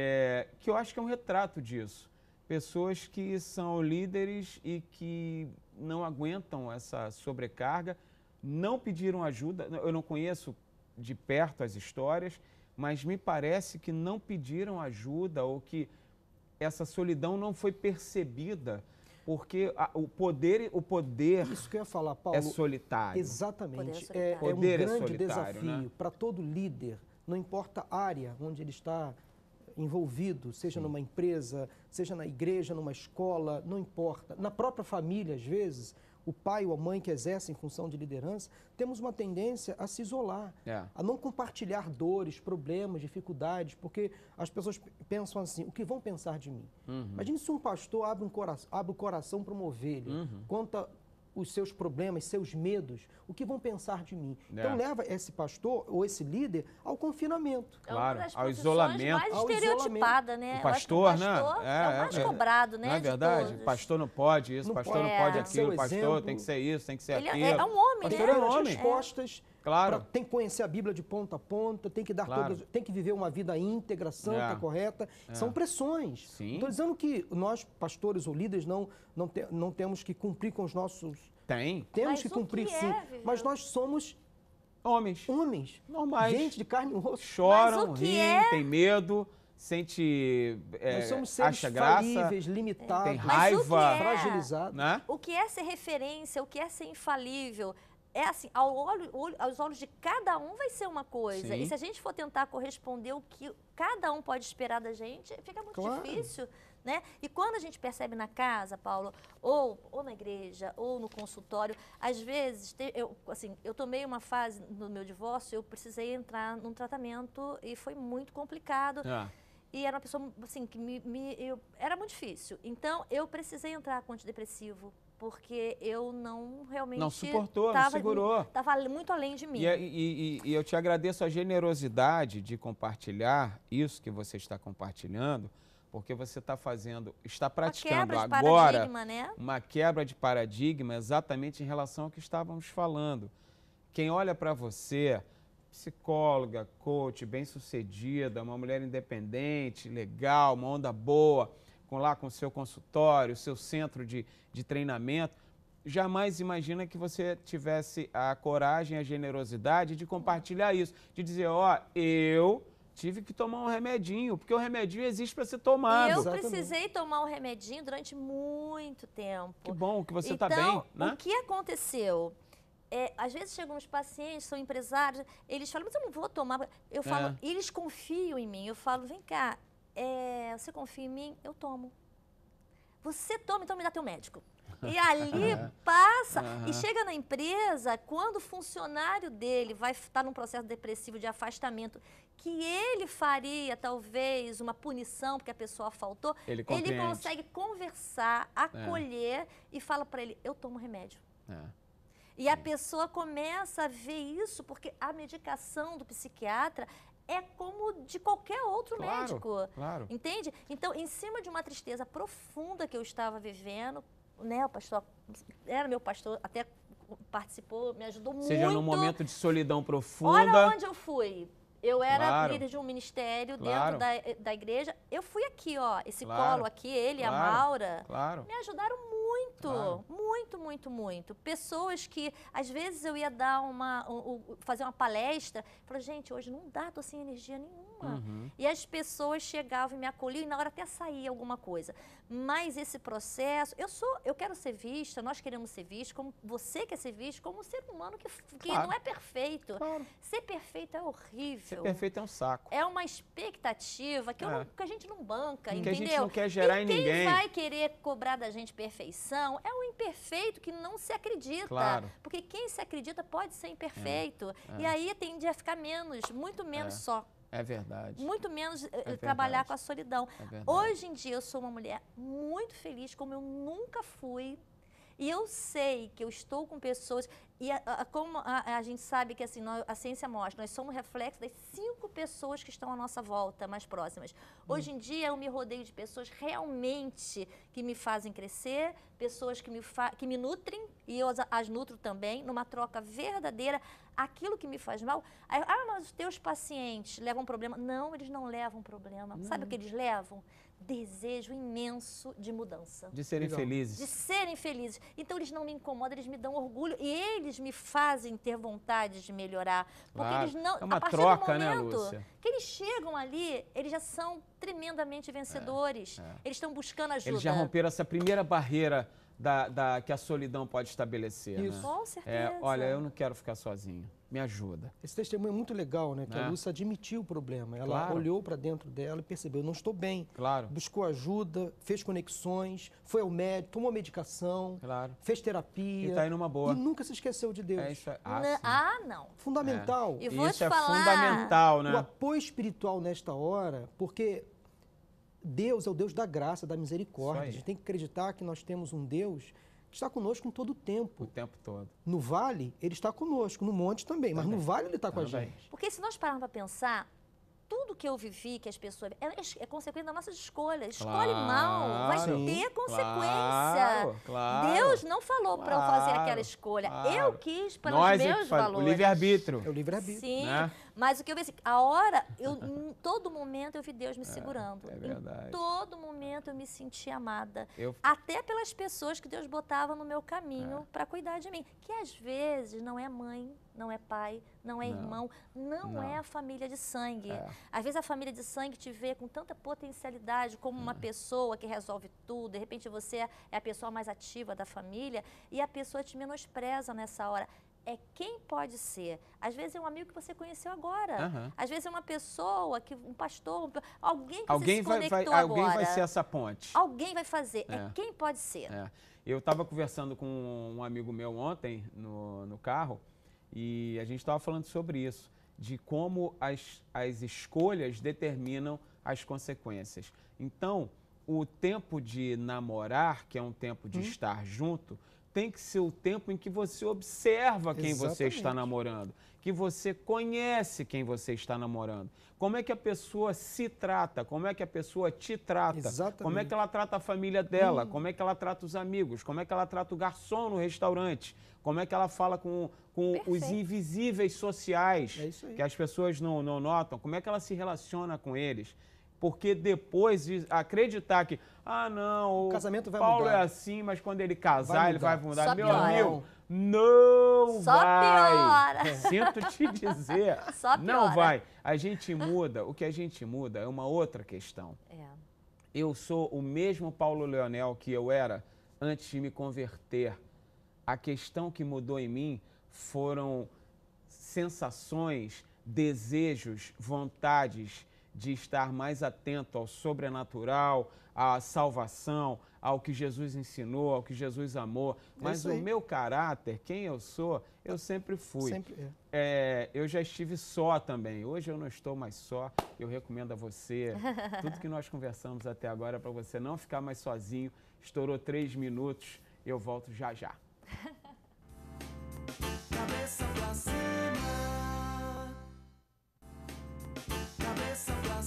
É, que eu acho que é um retrato disso. Pessoas que são líderes e que não aguentam essa sobrecarga, não pediram ajuda. Eu não conheço de perto as histórias, mas me parece que não pediram ajuda ou que essa solidão não foi percebida, porque a- o poder, o poder Isso que eu ia falar, Paulo. é solitário. Exatamente. Poder é É, é um Poder é grande solitário, desafio né? para todo líder, não importa a área onde ele está envolvido, seja numa empresa, seja na igreja, numa escola, não importa. Na própria família, às vezes, o pai ou a mãe que exercem função de liderança, temos uma tendência a se isolar, É. a não compartilhar dores, problemas, dificuldades, porque as pessoas pensam assim, o que vão pensar de mim? Uhum. Imagine se um pastor abre, um cora abre o coração para uma ovelha, Uhum. conta os seus problemas, seus medos, o que vão pensar de mim? É. Então leva esse pastor ou esse líder ao confinamento. É uma Claro, das ao profissões isolamento. mais Ao estereotipada, né? O Eu acho que pastor, o pastor né? é, o mais cobrado, né? Não é de verdade? todos. Pastor não pode isso, Não pastor pode. não É. pode Tem que ser aquilo, o pastor exemplo. tem que ser isso, tem que ser Ele é, aquilo. é um homem, Pastor é é um as homem. respostas, Claro. pra- tem que conhecer a Bíblia de ponta a ponta, tem que dar Claro. todas, tem que viver uma vida íntegra, santa, É. correta. São pressões. Sim. Estou dizendo que nós, pastores ou líderes, não, não, te- não temos que cumprir com os nossos... Tem. Temos Mas que o cumprir que é, sim, Vivian? mas nós somos Homens. homens. Normais. Gente de carne e osso. Choram, Mas o que riem, é- tem medo, sente, é, Nós somos seres acha graça, falíveis, limitados, tem Mas o que raiva, é? fragilizados. né? O que é ser referência, o que é ser infalível, é assim, ao olho, olho- aos olhos de cada um vai ser uma coisa. Sim. E se a gente for tentar corresponder o que cada um pode esperar da gente, fica muito Claro. difícil. né? E quando a gente percebe na casa, Paulo, ou, ou na igreja, ou no consultório, às vezes, te- eu, assim, eu tomei uma fase no meu divórcio, eu precisei entrar num tratamento e foi muito complicado. Ah, E era uma pessoa, assim, que me, me- eu, era muito difícil. Então, eu precisei entrar com antidepressivo, porque eu não realmente... Não suportou, não tava, segurou. Estava muito além de mim. E, e- e- e eu te agradeço a generosidade de compartilhar isso que você está compartilhando, porque você está fazendo, está Uma praticando quebra de agora paradigma, né? uma quebra de paradigma exatamente em relação ao que estávamos falando. Quem olha para você, psicóloga, coach, bem-sucedida, uma mulher independente, legal, uma onda boa, com lá com o seu consultório, seu centro de, de treinamento, jamais imagina que você tivesse a coragem, a generosidade de compartilhar isso, de dizer, ó, eu tive que tomar um remedinho, porque o remedinho existe para ser E tomado. eu Exatamente. precisei tomar um remedinho durante muito tempo. Que bom que você está então, bem, né? o que aconteceu? É, às vezes chegam uns pacientes, são empresários, eles falam, mas eu não vou tomar. Eu falo, É. eles confiam em mim. Eu falo, vem cá, é, você confia em mim? Eu tomo. Você toma, então me dá teu médico. E ali passa, Aham. e chega na empresa, quando o funcionário dele vai estar num processo depressivo de afastamento, que ele faria talvez uma punição porque a pessoa faltou, Ele ele compreende. consegue conversar, acolher e fala para ele, eu tomo remédio. É. E a pessoa começa a ver isso, porque a medicação do psiquiatra é como de qualquer outro Claro, médico. claro. Entende? Então, em cima de uma tristeza profunda que eu estava vivendo, né, o pastor era meu pastor, até participou, me ajudou muito. Seja num momento de solidão Olha profunda. onde eu fui. Eu era Claro. líder de um ministério Claro. dentro da, da igreja. Eu fui aqui, ó, esse Claro. colo aqui, ele e a Claro. Maura. Claro. Me ajudaram muito, Claro. muito, muito, muito. Pessoas que, às vezes, eu ia dar uma, um- um- fazer uma palestra, falou, gente, hoje não dá, tô sem energia nenhuma. Uhum. E as pessoas chegavam e me acolhiam e na hora até saía alguma coisa. Mas esse processo, eu sou, eu quero ser vista, nós queremos ser vistos, como você quer ser visto, como um ser humano que, que Claro. não é perfeito. Claro. Ser perfeito é horrível. Ser perfeito é um saco. É uma expectativa que, eu É. não- que a gente não banca, Que a entendeu? gente não quer gerar e em quem ninguém. vai querer cobrar da gente perfeição é o imperfeito que não se acredita. Claro. Porque quem se acredita pode ser imperfeito. É. E aí tende a ficar menos, muito menos É. só. É verdade. Muito menos eh, É trabalhar verdade. com a solidão. É verdade. Hoje em dia eu sou uma mulher muito feliz, como eu nunca fui. E eu sei que eu estou com pessoas, e a, a- como a, a gente sabe que assim, nós- a ciência mostra, nós somos reflexo das cinco pessoas que estão à nossa volta, mais próximas. Hoje em dia eu me rodeio de pessoas realmente que me fazem crescer, pessoas que me, fa que me nutrem, e eu as, as nutro também, numa troca verdadeira. Aquilo que me faz mal, aí, ah, mas os teus pacientes levam problema. Não, eles não levam problema. Sabe o que eles levam? Desejo imenso de mudança. De serem Legal. felizes. De serem felizes. Então eles não me incomodam, eles me dão orgulho e eles me fazem ter vontade de melhorar. Porque Claro. eles não. É uma a partir troca, do né, momento Lúcia? que eles chegam ali, eles já são tremendamente vencedores. Eles estão buscando ajuda. Eles já romperam essa primeira barreira da, da- que a solidão pode estabelecer. Isso. Né? Com É, certeza. olha, eu não quero ficar sozinho. Me ajuda. Esse testemunho é muito legal, né? Que É. a Lúcia admitiu o problema. Ela Claro. olhou para dentro dela e percebeu, não estou bem. Claro. Buscou ajuda, fez conexões, foi ao médico, tomou medicação, Claro. fez terapia. E tá aí numa boa. E nunca se esqueceu de Deus. É isso aí. Ah, Né? sim. Ah, não. Fundamental. E vou Isso te é falar- fundamental, O né? apoio espiritual nesta hora, porque Deus é o Deus da graça, da misericórdia. Isso aí. A gente tem que acreditar que nós temos um Deus que está conosco em todo o O tempo. tempo todo. No vale, ele está conosco, no monte também, mas no vale ele está com a Também. gente. Porque se nós pararmos para pensar, tudo que eu vivi, que as pessoas. É, é consequência das nossas escolhas. Escolhe mal, vai Claro, ter consequência. Claro, claro. Deus não falou para eu fazer Claro, aquela escolha. claro. Eu quis pelos Nós é que meus faz- valores. O livre-arbítrio. É o livre-arbítrio. Sim, né? mas o que eu vi assim, a hora, eu, em todo momento eu vi Deus me segurando. é verdade. Em todo momento eu me senti amada. Eu- Até pelas pessoas que Deus botava no meu É. caminho para cuidar de mim. Que às vezes não é mãe, não é pai, não é Não. irmão, não, Não. é a família de sangue. É. Às vezes a família de sangue te vê com tanta potencialidade como É. uma pessoa que resolve tudo. De repente você é a pessoa mais ativa da família e a pessoa te menospreza nessa hora. é quem pode ser. Às vezes é um amigo que você conheceu agora. Aham. Às vezes é uma pessoa, que, um pastor, um- alguém que Alguém você se vai, conectou vai, agora. alguém vai ser essa ponte. Alguém vai fazer. É, É. quem pode ser. É. Eu estava conversando com um amigo meu ontem no, no carro e a gente estava falando sobre isso, de como as, as escolhas determinam as consequências. Então, o tempo de namorar, que é um tempo de Hum. estar junto, tem que ser o tempo em que você observa quem você está Exatamente. namorando, que você conhece quem você está namorando. Como é que a pessoa se trata, como é que a pessoa te trata, Exatamente. como é que ela trata a família dela, como é que ela trata os amigos, como é que ela trata o garçom no restaurante, como é que ela fala com, com os Perfeito. invisíveis sociais, É isso aí. que as pessoas não, não notam, como é que ela se relaciona com eles. Porque depois de acreditar que, ah, não, o casamento vai Paulo mudar. é assim, mas quando ele casar, Vai ele mudar. vai mudar. Só Meu piora. amigo, não Só vai. piora. Sinto te dizer, Só não piora. vai. A gente muda, o que a gente muda é uma outra questão. É. Eu sou o mesmo Paulo Leonel que eu era antes de me converter. A questão que mudou em mim foram sensações, desejos, vontades de estar mais atento ao sobrenatural, à salvação, ao que Jesus ensinou, ao que Jesus amou. Mas isso o aí. meu caráter, quem eu sou, eu sempre fui. Sempre é. É, eu já estive só também. Hoje eu não estou mais só. Eu recomendo a você. Tudo que nós conversamos até agora para você não ficar mais sozinho. Estourou três minutos. Eu volto já já. Cabeça pra cima. Cabeça pra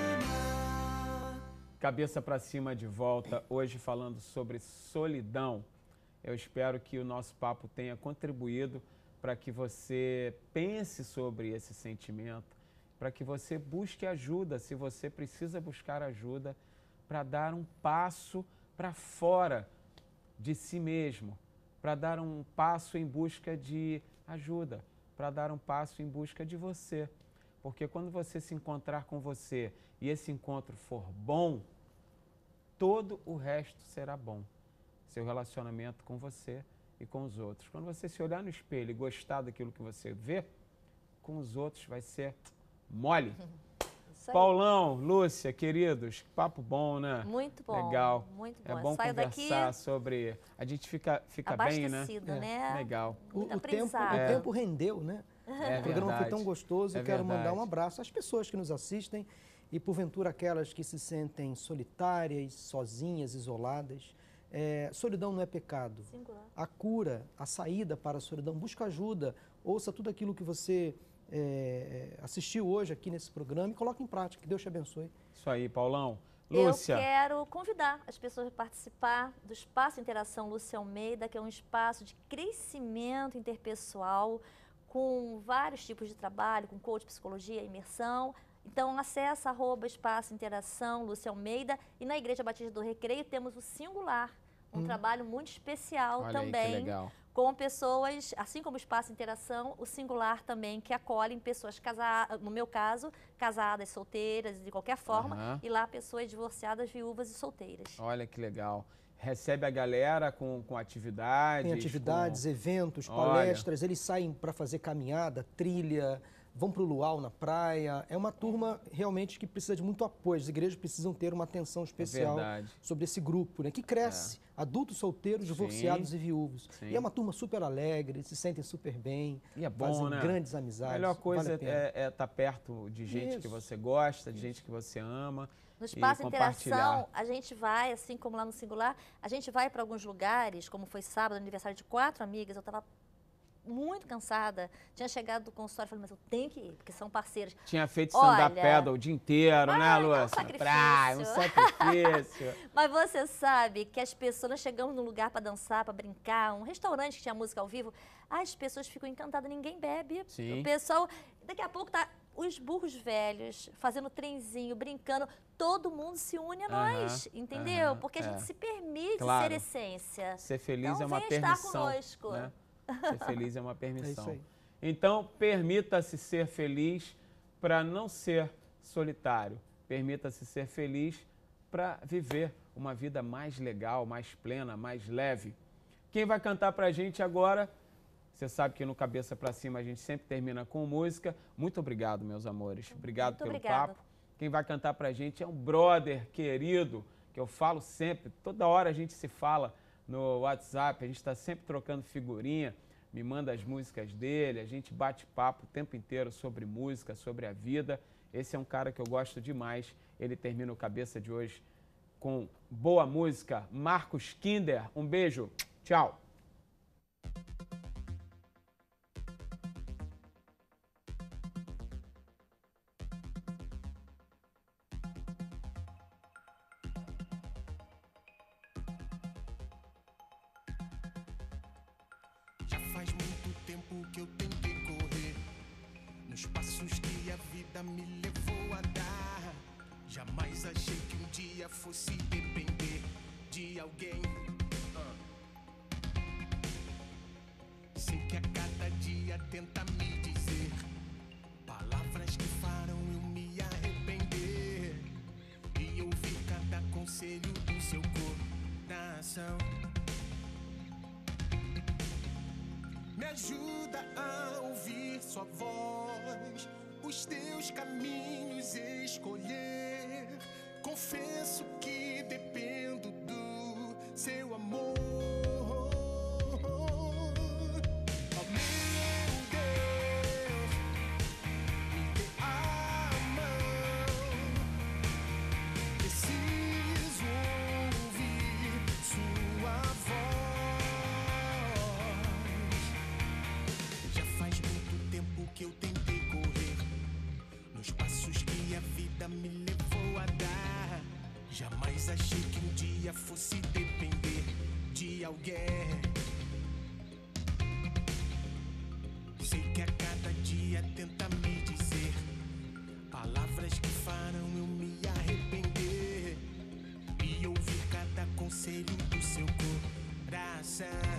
cima. Cabeça para cima de volta. Hoje falando sobre solidão. Eu espero que o nosso papo tenha contribuído para que você pense sobre esse sentimento, para que você busque ajuda, se você precisa buscar ajuda, para dar um passo para fora de si mesmo, para dar um passo em busca de ajuda, para dar um passo em busca de você. Porque quando você se encontrar com você e esse encontro for bom, todo o resto será bom. Seu relacionamento com você e com os outros. Quando você se olhar no espelho e gostar daquilo que você vê, com os outros vai ser mole. Isso aí. Paulão, Lúcia, queridos, que papo bom, né? Muito bom. Legal. Muito bom. É Eu bom saio conversar daqui sobre... A gente fica, fica bem, né? abastecido, É. né? Legal. O, Muito o tempo, o aprendizado. tempo rendeu, né? É O programa foi verdade. tão gostoso. É Eu quero mandar verdade. um abraço às pessoas que nos assistem e, porventura, aquelas que se sentem solitárias, sozinhas, isoladas. É, solidão não é pecado. Singular. A cura, a saída para a solidão, busca ajuda. Ouça tudo aquilo que você é, assistiu hoje aqui nesse programa e coloque em prática. Que Deus te abençoe. Isso aí, Paulão. Eu Lúcia, quero convidar as pessoas a participar do Espaço Interação Lúcia Almeida, que é um espaço de crescimento interpessoal com vários tipos de trabalho, com coach, psicologia, imersão. Então, acessa arroba Espaço Interação Lúcia Almeida e na Igreja Batista do Recreio temos o Singular, um trabalho muito especial olha aí que também, legal. com pessoas, assim como o Espaço Interação, o Singular também, que acolhem pessoas casadas, no meu caso, casadas, solteiras, de qualquer forma, Aham. e lá pessoas divorciadas, viúvas e solteiras. Olha que legal. Recebe a galera com, com atividades. Tem atividades, com- eventos, Olha. palestras, eles saem para fazer caminhada, trilha, vão para o luau na praia. É uma turma realmente que precisa de muito apoio. As igrejas precisam ter uma atenção especial verdade. sobre esse grupo, né, que cresce. Adultos solteiros, divorciados Sim. e viúvos. Sim. E é uma turma super alegre, se sentem super bem, E é bom, fazem né? grandes A amizades. melhor coisa vale a pena. é estar perto de gente que Isso. você gosta, de gente que você ama. No e Espaço compartilhar. Interação, a gente vai, assim como lá no Singular, a gente vai para alguns lugares, como foi sábado, aniversário de quatro amigas, eu estava muito cansada, tinha chegado do consultório e falei, mas eu tenho que ir, porque são parceiras. Tinha feito stand-up Olha- paddle o dia inteiro, né, Ai, é um Lúcia? sacrifício. Praia, um sacrifício. Mas você sabe que as pessoas, nós chegamos num lugar para dançar, para brincar, um restaurante que tinha música ao vivo, as pessoas ficam encantadas, ninguém bebe. Sim. O pessoal, daqui a pouco tá os burros velhos fazendo trenzinho, brincando, todo mundo se une a Aham, nós, entendeu? aham, Porque a é. gente se permite Claro. ser essência. Ser feliz Então, é uma venha estar permissão. conosco. Né? Ser feliz é uma permissão. É isso aí. Então, permita-se ser feliz para não ser solitário. Permita-se ser feliz para viver uma vida mais legal, mais plena, mais leve. Quem vai cantar para a gente agora Você sabe que no Cabeça Pra Cima a gente sempre termina com música. Muito obrigado, meus amores. Obrigado Muito pelo obrigada. papo. Quem vai cantar pra gente é um brother querido, que eu falo sempre, toda hora a gente se fala no WhatsApp, a gente está sempre trocando figurinha, me manda as músicas dele, a gente bate papo o tempo inteiro sobre música, sobre a vida. Esse é um cara que eu gosto demais. Ele termina o Cabeça de hoje com boa música. Marcos Kinder, um beijo. Tchau. Já faz muito tempo que eu tentei correr nos passos que a vida me levou a dar. Jamais achei que um dia fosse depender de alguém. Sei que a cada dia tenta me dizer palavras que farão eu me arrepender e ouvir cada conselho do seu coração. Me ajuda a ouvir sua voz, os teus caminhos escolher. Confesso que dependo do seu amor. Oh, meu Deus, me dê a mão. Preciso ouvir sua voz. Já faz muito tempo que eu tentei correr nos passos que a vida me levou a dar. Jamais achei que um dia fosse depender de alguém. Sei que a cada dia tenta me dizer palavras que farão eu me arrepender e ouvir cada conselho do seu coração.